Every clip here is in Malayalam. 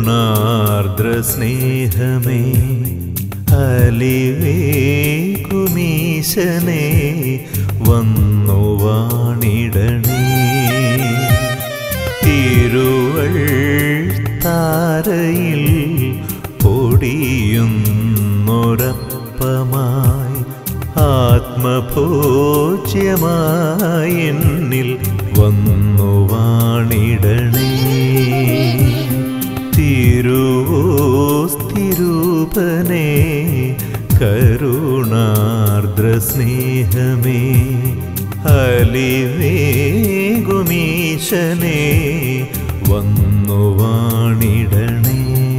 കരുണാർദ്ര സ്നേഹമേ അലിവേകുമീശനെ വന്നു വാണിടണേ തിരുവൾ താരയിൽ പൊടിയുന്നൊരപ്പമായി ആത്മഭോജ്യമായി എന്നിൽ വന്നു വാണിടണേ തിരുവോസ്തിരൂപനേ കരുണാർദ്ര സ്നേഹമേ അലിവേകുമീശനെ വന്നു വാണിടണേ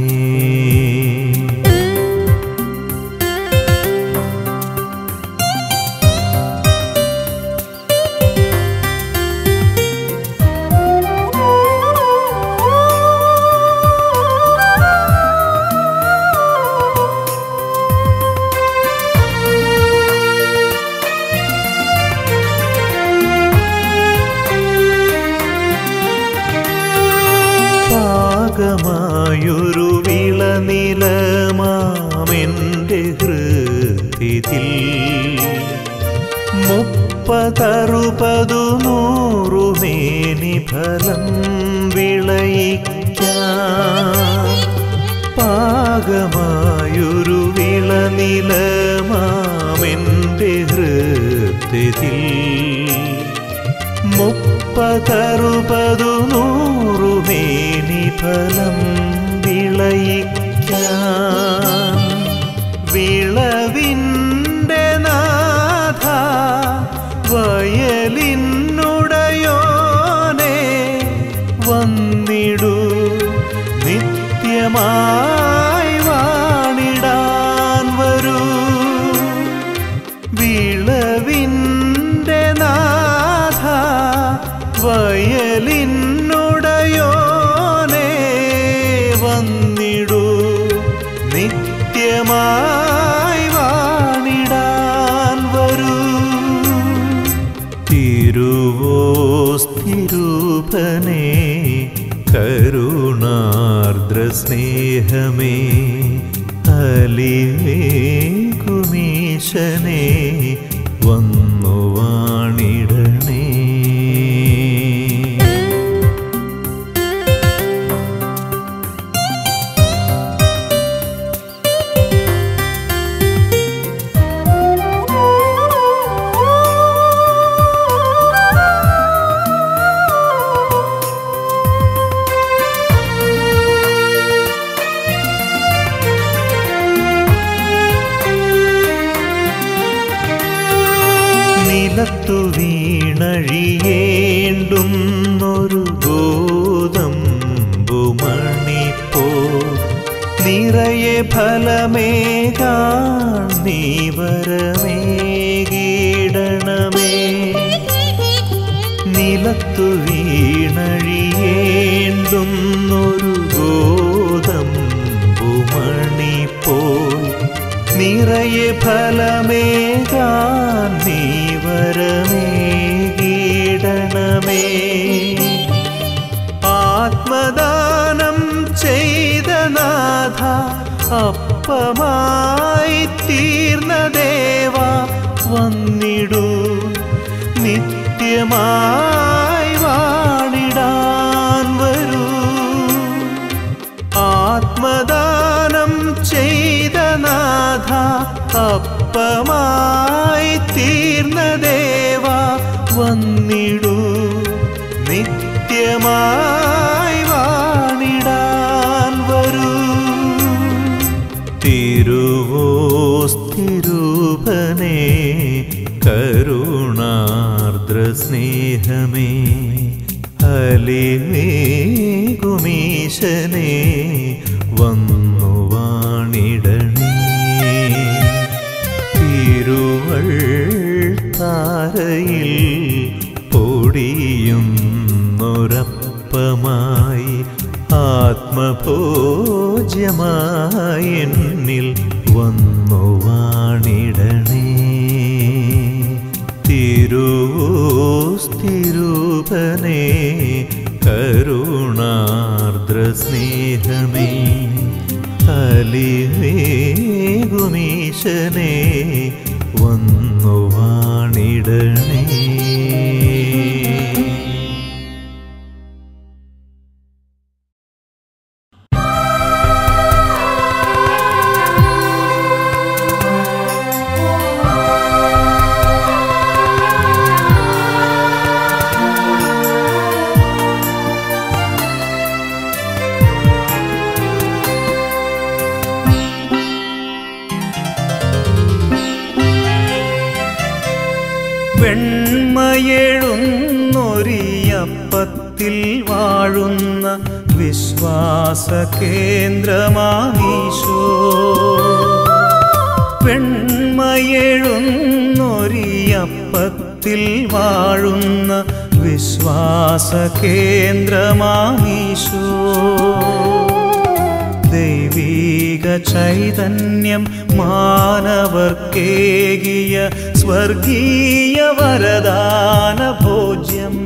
ൊരു വിളനിലമാമെൻ്റെ ഹൃദയത്തിൽ 30-60 100 ഫലം വിളയിക്കാം പാകമായൊരു വിളനിലമാമെൻ്റെ ഹൃദയത്തിൽ 30-60 100 ഫലം വിളയിക്കാം വിളവിൻ്റെ നാഥ വയലിനുടയോനെ വന്നിടൂ നിത്യമായി വാണിടാൻ വരൂ വിളവിൻ്റെ നാഥ വയലിനുടയോനെ വന്നിടൂ നിത്യമായി വാണിടാൻ വരൂ തിരുവോസ്തിരൂപനേ കരുണാർദ്ര സ്നേഹമേ അലിവേകുമീശനെ വന്നു വാണിടണേ നിലത്തു വീണഴിയേണ്ടുന്നൊരു ഗോതമ്പുമണിപ്പോ നിറയെ ഫലമേകാൻ നീ വരമേകിടണമേ നിലത്തു വീണഴിയേണ്ടുന്നൊരു ഗോതമ്പുമണിപ്പോ നിറയെ ഫലമേകാൻ നീ വരമേകിടണമേ ആത്മദാനം ചെയ്ത നാഥ അപ്പമായി തീർന്ന ദേവ വന്നിടൂ നിത്യമായി വാണിടാൻ വരൂ ആത്മദാനം ചെയ്ത നാഥ അപ്പമായി തീർന്ന ദേവ വന്നിടൂ നിത്യമായി വാണിടാൻ വരൂ തിരുവോസ്തിരൂപനേ കരുണാർദ്ര സ്നേഹമേ അലിവേകുമീശനെ വന്നു വാണിടണേ തിരുവൾ താരയിൽ പൊടിയുന്നൊരപ്പമായി ആത്മഭോജ്യമായി എന്നിൽ വന്നു വാണിടണേ തിരുവോസ്തിരൂപനേ കരുണാർദ്ര സ്നേഹമേ അലിവേകുമീശനെ വന്നു വാണിടണേ. വെണ്മയെഴുന്നൊരിയപ്പത്തിൽ വാഴുന്ന വിശ്വാസ കേന്ദ്രമാമീശോ. വെണ്മയെഴുന്നൊരിയപ്പത്തിൽ വാഴുന്ന വിശ്വാസ കേന്ദ്രമാമീശോ. ദൈവീക ചൈതന്യം മാനവർക്കേകിയ സ്വർഗീയ വരദാന ഭോജ്യം.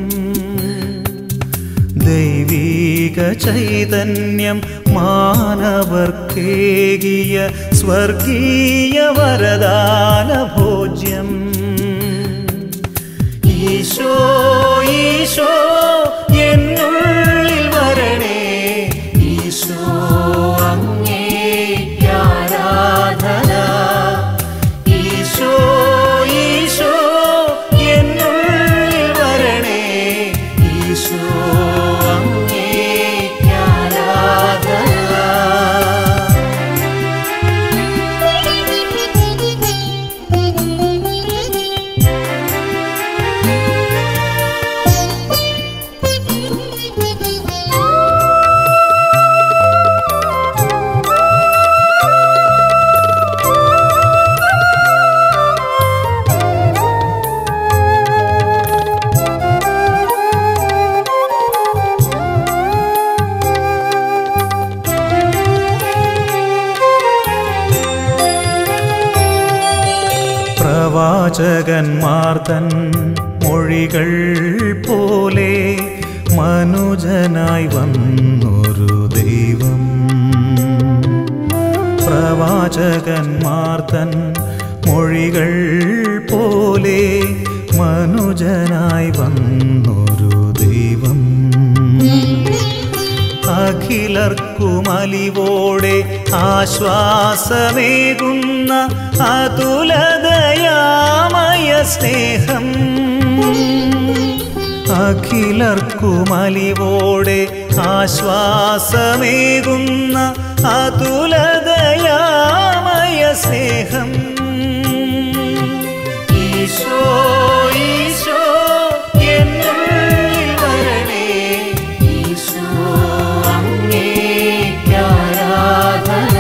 ദൈവീക ചൈതന്യം മാനവർക്കേകിയ സ്വർഗീയ വരദാന ഭോജ്യം. ഈശോ ഈശോ എന്നുള്ളിൽ വരണേ, ഈശോ അങ്ങേക്കാരാധന. ഈശോ ഈശോ എന്നുള്ളിൽ വരണേ, ഈശോ അങ്ങേക്കാരാധന. പ്രവാചകന്മാർ തൻ മൊഴികൾ പോലെ മനുജനായി വന്നൊരു ദൈവം. പ്രവാചകന്മാർ തൻ മൊഴികൾ പോലെ മനുജനായി വന്നൊരു ദൈവം. അഖിലർക്കുമലിവോടെ ആശ്വാസമേകുന്ന അതുലതയാമയ സ്നേഹം. അഖിലർക്കുമലിവോടെ ആശ്വാസമേകുന്ന അതുലതയാമയ സ്നേഹം. ഈശോ ഈശോ എന്നുള്ളിൽ വരണേ, ഈശോ അങ്ങേക്കാരാധന.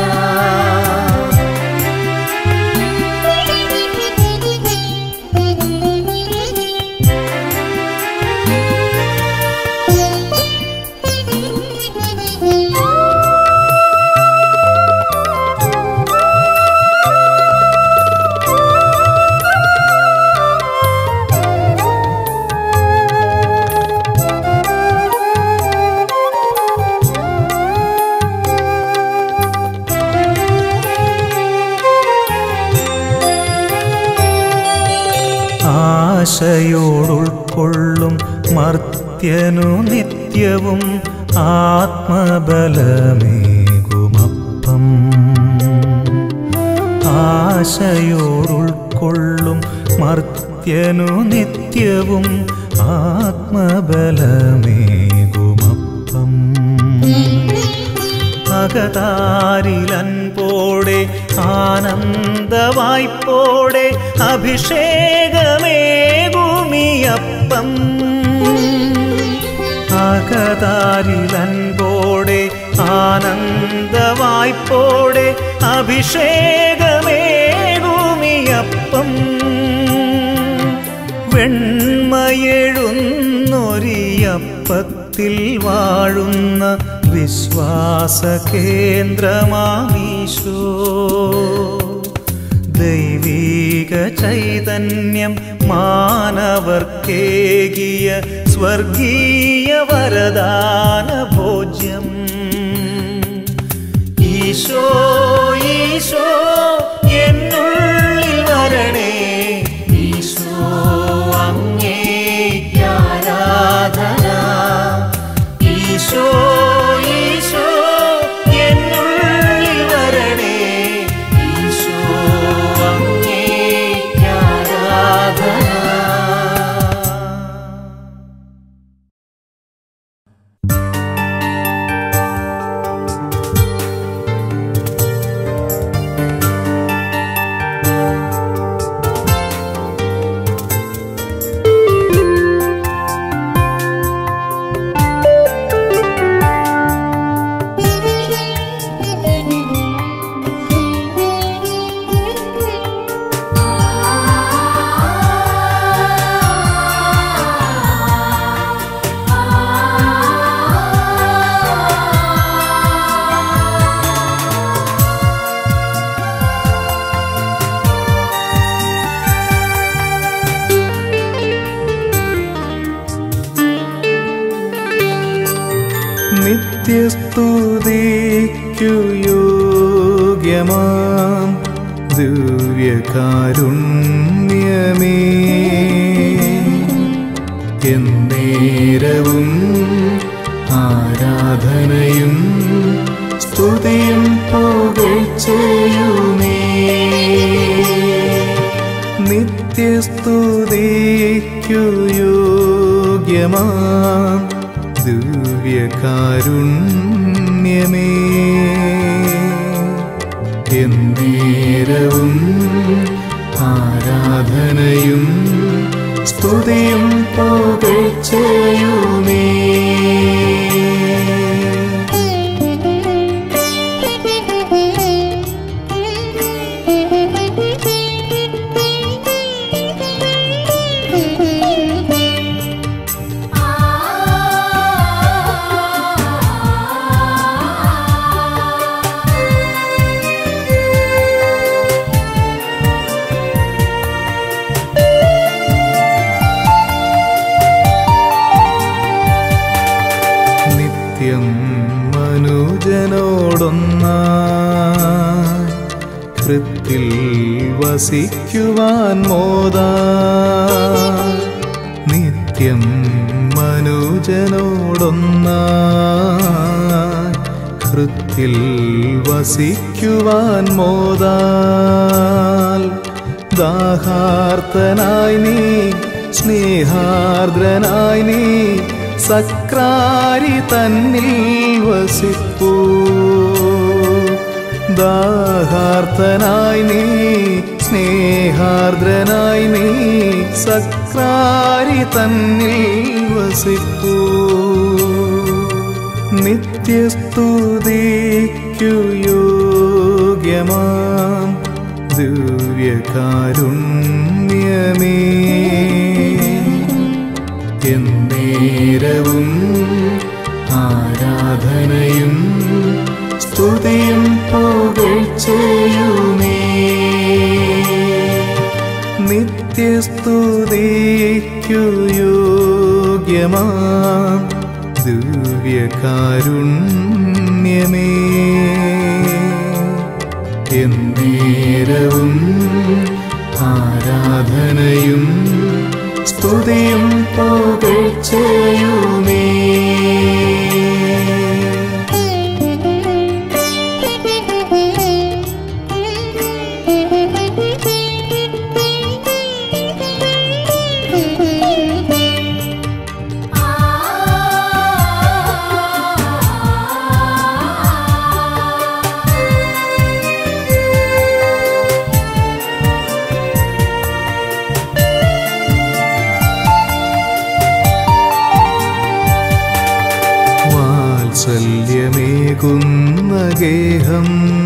ആശയോടുൾക്കൊള്ളും മർത്യനു നിത്യവും ആത്മബലമേകുമപ്പം. ആശയോടുൾക്കൊള്ളും മർത്യനു നിത്യവും ആത്മബലമേകുമപ്പം. അകതാരിലൻപോടെ ആനന്ദവായ്പോടെ അഭിഷേകമേകുമിയപ്പം. അകതാരിലൻപോടെ ആനന്ദവായ്പോടെ അഭിഷേകമേകുമിയപ്പം. വെണ്മയെഴുന്നൊരിയപ്പത്തിൽ വാഴുന്ന വിശ്വാസ കേന്ദ്രമാമീശോ. ദൈവീക ചൈതന്യം മാനവർക്കേകിയ സ്വർഗീയ വരദാന ഭോജ്യം. ഈശോ ഈശോ എന്നുള്ളിൽ വരണേ ഈശോ അങ്ങേക്ക് ആരാധന ഈശോ ഈശോ എന്നുള്ളിൽ വരണേ ഈശോ അങ്ങേക്ക് ആരാധന. നിത്യസ്തുതിക്കു യോഗ്യമാം ദിവ്യകാരുണ്യമേ എന്നേരവും ആരാധനയും സ്തുതിയും പുകഴ്ചയുമേ. നിത്യസ്തുതിക്കു യോഗ്യമാം ദിവ്യകാരുണ്യമേ എന്നേരവും ആരാധനയും സ്തുതിയും പുകഴ്ചയുമേ. മനുജനോടൊന്നായി ഹൃത്തിൽ വസിക്കുവാൻ മോദായി നിത്യം മനുജനോടൊന്നായി ഹൃത്തിൽ വസിക്കുവാൻ മോദാൽ ദാഹാർത്തനായി നീ സ്നേഹാർദ്രനായി നീ സക്രാരി തന്നിൽ വസിപ്പൂ. ദാഹാർത്തനായി നീ സ്നേഹാർദ്രനായി നീ സക്രാരി തന്നിൽ വസിപ്പൂ. നിത്യസ്തുതിക്കു യോഗ്യമാം ദിവ്യകാരുണ്യമേ എന്നേരവും ആരാധനയും സ്തുതിയും പുകഴ്ചയുമേ. നിത്യസ്തുതിക്കു യോഗ്യമാം ദിവ്യകാരുണ്യമേ എന്നേരവും ആരാധനയും സ്തുതിയും പുകഴ്ചയുമേ. വാത്സല്യമേകുന്ന ഗേഹം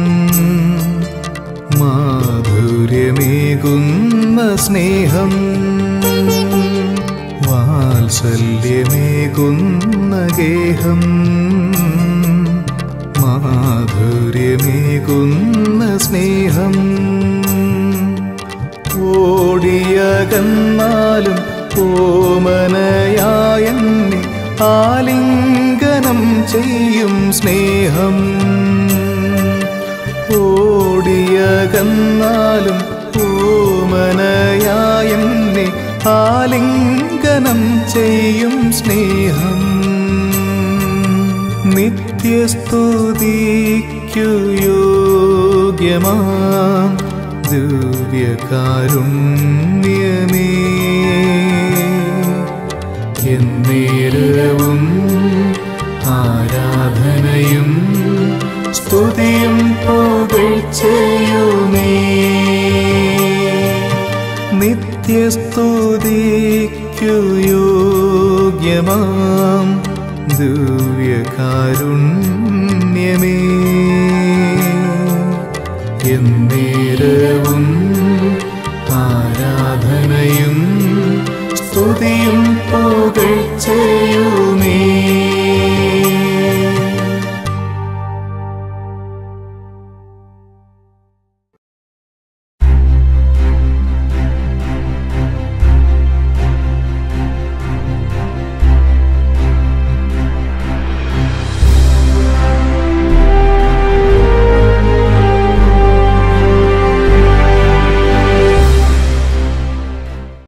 മാധുര്യമേകുന്ന സ്നേഹം വാത്സല്യമേകുന്ന ഗേഹം മാധുര്യമേകുന്ന സ്നേഹം ഓടിയകന്നാലും ഓമനയായെന്നെ ആലിംഗനം ചെയ്യും സ്നേഹം പിറന്നാലും ഓമനയായെന്നെ ആലിംഗനം ചെയ്യും സ്നേഹം. നിത്യസ്തുതിക്കു യോഗ്യമാം ദിവ്യകാരുണ്യമേ, എന്നേരവും ആരാധനയും സ്തുതിയും പുകഴ്ചയുമേ. നിത്യസ്തുതിക്കു യോഗ്യമാം ദിവ്യകാരുണ്യമേ, എന്നേരവും